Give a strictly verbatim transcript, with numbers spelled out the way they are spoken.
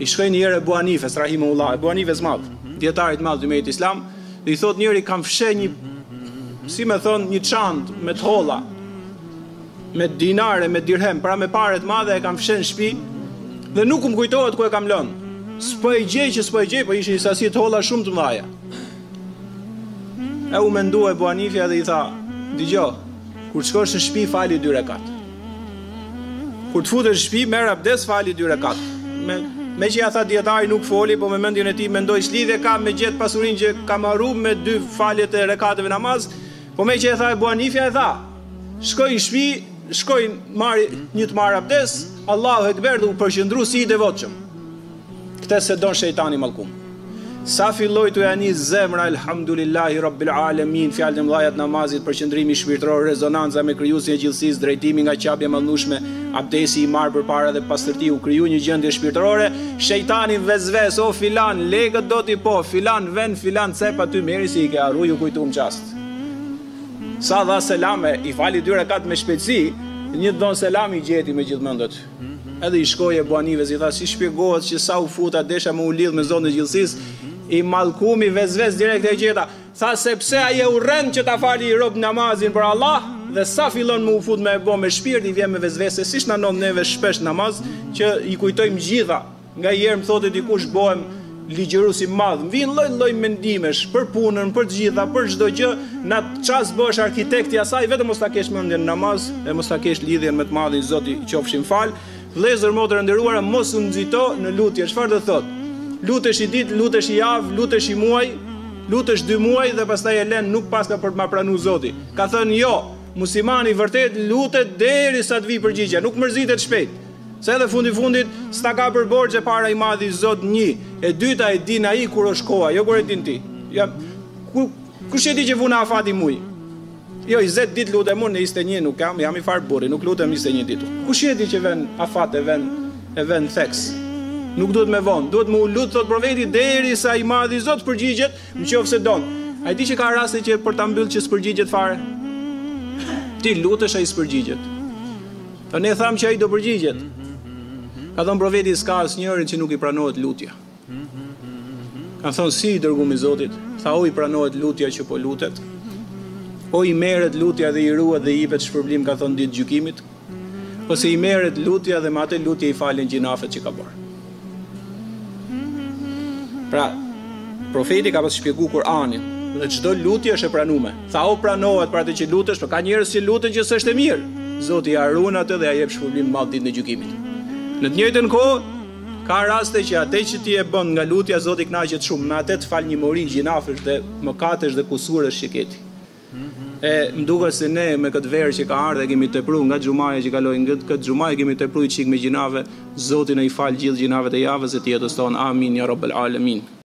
I shkoi një herë Ebu Hanifes, rahimahullah, Ebu Hanifes madh, dietarit madh i umetit islam, dhe i thot njëri kam fshe një, si me thon, një çantë me tholla, me dinare, me dirhem, pra me paret madhe e kam fshe në shtëpi, dhe nuk më kujtohet ku e kam lënë. S'po e gjej që s'po e gjej, po ishin një sasi tholla shumë të mëdha. E u mendua Ebu Hanifja dhe i tha, dëgjoj, kur të shkosh në shtëpi fali dy rekat. Kur të futesh në shtëpi merr abdes fali dy rekat. Me me që ja tha dietari nuk foli, po me mendjen e tij mendoi s'lidhje ka me gjet pasurinë që ka marruar me dy faljet e rekateve namaz, po me që e tha Ebu Hanifja e tha, shkoi në shtëpi, shkoi marri një të marr abdes, Allahu ekber dhe u përqendru si i devotshëm. Këtë se don shejtani mallkum. Sa filloi të janis zemra elhamdulillahi rabbil alamin, fjalët e mëdha të namazit, përqendrimi shpirtëror, rezonanca me krijuesin e gjithësisë, drejtimi nga qabja e mallnueshme, abdesi i marrë përpara dhe pastërti u kriju një gjendje shpirtërore, shejtani vezves, o filan, legët do ti po, filan ven, filan cep aty meri si i ke harruar ju kujtuam çast. Sa dha selame, i fali dy rekat me shpejtësi, një don selam i gjeti me gjithmendët. Edhe i shkoi Ebu Hanifes i tha si shpjegohet që sa u futa desha më u lidh me Zotin e gjithësisë, i mallkumi vezves direkt e gjeta. Tha sepse ai e urren që ta fali i rob namazin për Allah, dhe sa fillon më u fut me e bo me shpirt i vjen me vezvese, siç na ndodh neve shpesh namaz, që i kujtojmë gjitha. Nga herë më thotë dikush bohem ligjërues i madh, më vin lloj-lloj mendimesh për punën, për të gjitha, për çdo gjë, na ças bësh arkitekti asaj, vetëm mos ta kesh mendjen në namaz, e mos ta kesh lidhjen me të madhin Zoti, qofshin fal. Vëllezër motër e nderuara, mos u nxito në lutje. Çfarë do thotë? Lutesh i ditë, lutesh i javë, lutesh i muaj, lutesh dy muaj dhe pastaj e lën nuk paska për të ma pranuar Zoti. Ka thënë jo, muslimani vërtet lutet derisa të vi përgjigje, nuk mërzitet shpejt. Se edhe fundi fundit s'ta ka për borxhe para i madhi Zot një, e dyta e din ai kur është koha, jo kur e din ti. Ja, ku kush e di që vuna afati muj? Jo, njëzet ditë lutem unë, në njëzet e një nuk kam, jam i far burri, nuk lutem njëzet e një ditë. Kush e di që vën afat e vën e vën theks? Nuk duhet me vonë, duhet me u lut thot profeti derisa i madhi Zot përgjigjet, nëse don. Ai di që ka raste që për ta mbyll që s'përgjigjet fare. Ti lutesh ai s'përgjigjet. Po ne tham që ai do përgjigjet. Ka thënë profeti s'ka asnjërin që nuk i pranohet lutja. Ka thënë si i dërguar i Zotit, tha o i pranohet lutja që po lutet. O i merret lutja dhe i ruhet dhe i jepet shpërblim, ka thënë ditë gjykimit. Ose i merret lutja dhe me atë lutje i falen gjinafet që ka bërë. Pra, profeti ka pas shpjegu Kur'anin, dhe çdo lutje është e pranuar. Tha o pranohet për atë që lutesh, por ka njerëz që luten që s'është e mirë. Zoti ja ruan atë dhe ja jep shpërblim madh ditën e gjykimit. Në të njëjtën kohë, ka raste që atë që ti e bën nga lutja Zoti kënaqet shumë, me atë të fal një mori gjinafesh dhe mëkatesh dhe kusuresh që keti. E më duket se ne me këtë verë që ka ardhe kemi tepruar nga xhumaja që kaloi, nga këtë xhumaj kemi tepruar çik me gjinave. Zoti na i fal gjithë gjinavet e javës e të jetës tonë. Amin ya rabbal alamin.